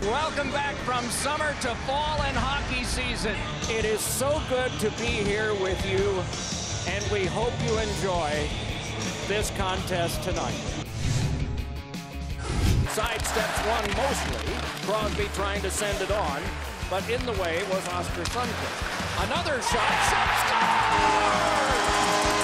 Welcome back from summer to fall and hockey season. It is so good to be here with you, and we hope you enjoy this contest tonight. Sidesteps one mostly. Crosby trying to send it on, but in the way was Oskar Sundqvist. Another shot, score!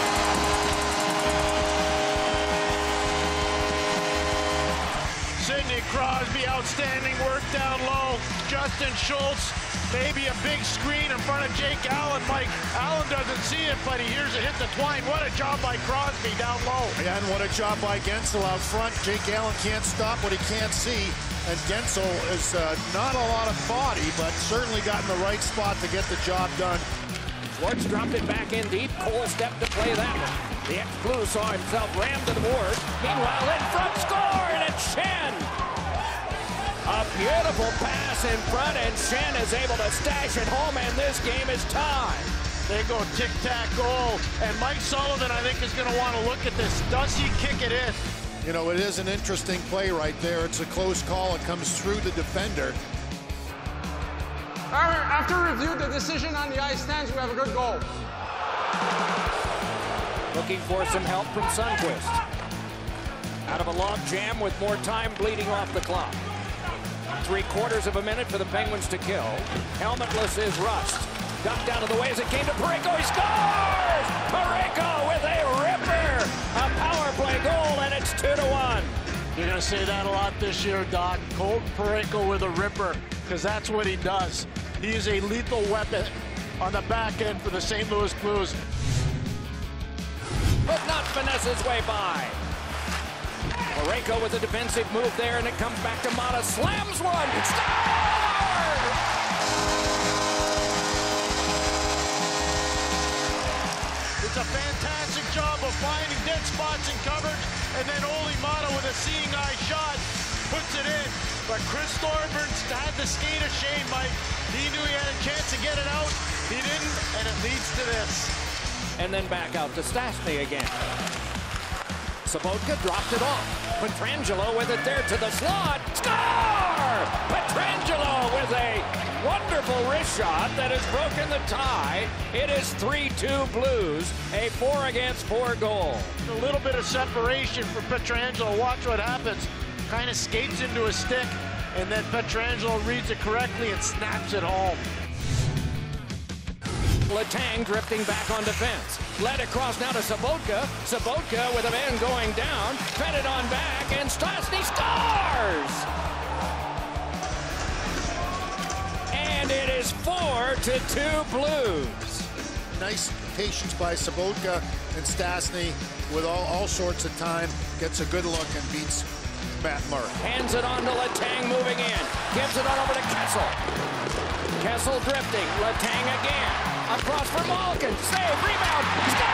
Sidney Crosby, outstanding work down low. Justin Schultz, maybe a big screen in front of Jake Allen. Mike Allen doesn't see it, but he hears it hit the twine. What a job by Crosby down low. And what a job by Guentzel out front. Jake Allen can't stop what he can't see. And Guentzel is not a lot of body, but certainly got in the right spot to get the job done. Schwartz dropped it back in deep. Cole stepped to play that one. The ex-Blue saw himself rammed to the board. Meanwhile, in front, score, and it's Schenn. A beautiful pass in front, and Schenn is able to stash it home, and this game is tied. They go tic-tac goal, and Mike Sullivan, I think, is going to want to look at this. Does he kick it in? You know, it is an interesting play right there. It's a close call. It comes through the defender. After review, the decision on the ice stands. We have a good goal. Looking for some help from Sundqvist. Out of a log jam with more time bleeding off the clock. 3/4 of a minute for the Penguins to kill. Helmetless is Rust. Ducked out of the way as it came to Parayko. He scores! Parayko with a ripper! A power play goal, and it's 2-1. You're going to say that a lot this year, Doc. Colton Parayko with a ripper, because that's what he does. He is a lethal weapon on the back end for the St. Louis Blues. But not finesse his way by. Parayko with a defensive move there, and it comes back to Mata. Slams one. Score! It's a fantastic job of finding dead spots in coverage, and then Olli Mata with a seeing eye shot puts it in. But Chris Thorburn had the skate of shame, Mike. He knew he had a chance to get it out. He didn't, and it leads to this. And then back out to Stastny again. Sabotka dropped it off. Pietrangelo with it there to the slot. Score! Pietrangelo with a wonderful wrist shot that has broken the tie. It is 3-2 Blues, a 4-against-4 goal. A little bit of separation for Pietrangelo. Watch what happens. Kind of skates into a stick, and then Pietrangelo reads it correctly and snaps it home. Letang drifting back on defense. Led across now to Sabotka. Sabotka with a man going down. Fed it on back, and Stastny scores! And it is 4-2 Blues. Nice patience by Sabotka and Stastny with all sorts of time. Gets a good look and beats Matt Murray. Hands it on to Letang moving in. Gives it on over to Kessel. Kessel drifting. Letang again. Across for Malkin. Save. Rebound.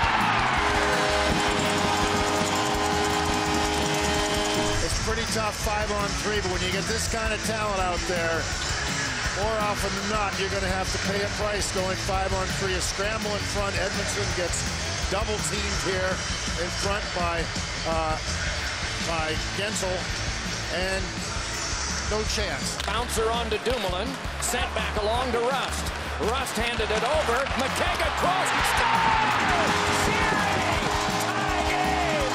It's pretty tough 5-on-3, but when you get this kind of talent out there, more often than not, you're going to have to pay a price going 5-on-3. A scramble in front. Edmondson gets double teamed here in front by Guentzel, and no chance. Bouncer on to Dumoulin. Sent back along to Rust. Rust handed it over. McKegg across. Score! Sheary! Tie game!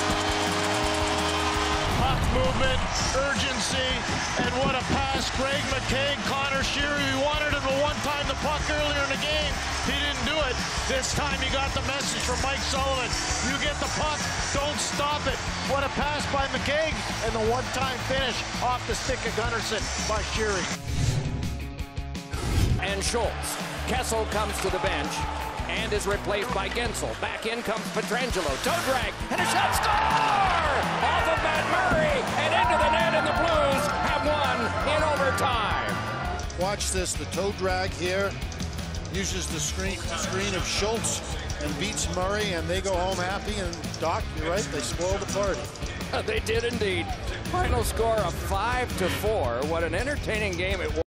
Puck movement, urgency, and what a pass. Greg McKegg, Connor Sheary. We wanted him to one-time the puck earlier in the game. He didn't do it. This time he got the message from Mike Sullivan. You get the puck, don't stop it. What a pass by McKegg, and the one-time finish off the stick of Gunnarsson by Sheary. And Schultz. Kessel comes to the bench and is replaced by Guentzel. Back in comes Pietrangelo. Toe drag and a shot. Score! Off of Matt Murray and into the net, and the Blues have won in overtime. Watch this. The toe drag here uses the screen of Schultz and beats Murray, and they go home happy. And Doc, you're right, they spoiled the party. They did indeed. Final score of 5-4. What an entertaining game it was.